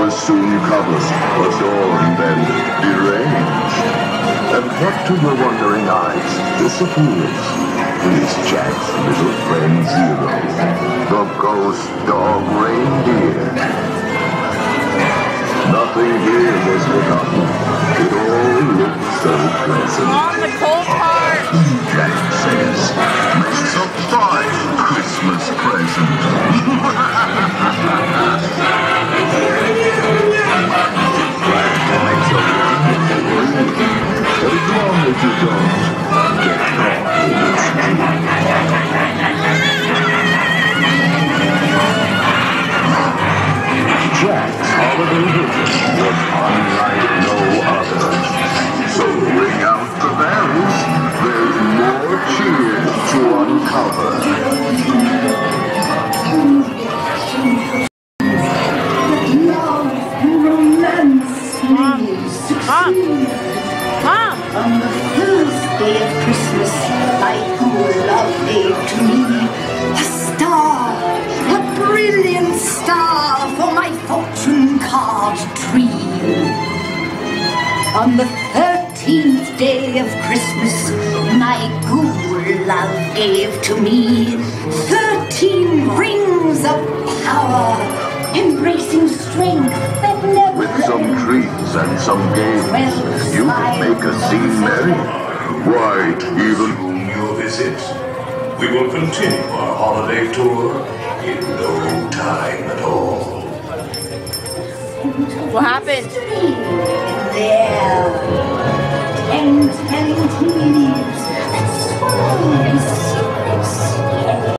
was soon covered, adorned, and deranged. And what to your wondering eyes disappears is Jack's little friend Zero, the ghost dog reindeer. Nothing here was forgotten. It all looked so pleasant. On the cold part. Jack says, "It's a fine Christmas present." As long as you don't get caught in its Jack's holiday visit was unlike no other. So ring out the bells. There's more cheers to uncover. Love and romance may succeed. On the first day of Christmas, my poor love gave to me a star, a brilliant star for my fortune card tree. On the 13th day of Christmas, my good love gave to me 13 rings of power, embracing strength that never With some treats and some games, you can make a scene merry. Why, even your visit, we will continue our holiday tour in no time at all. What happened? There, 10 tea leaves that swirl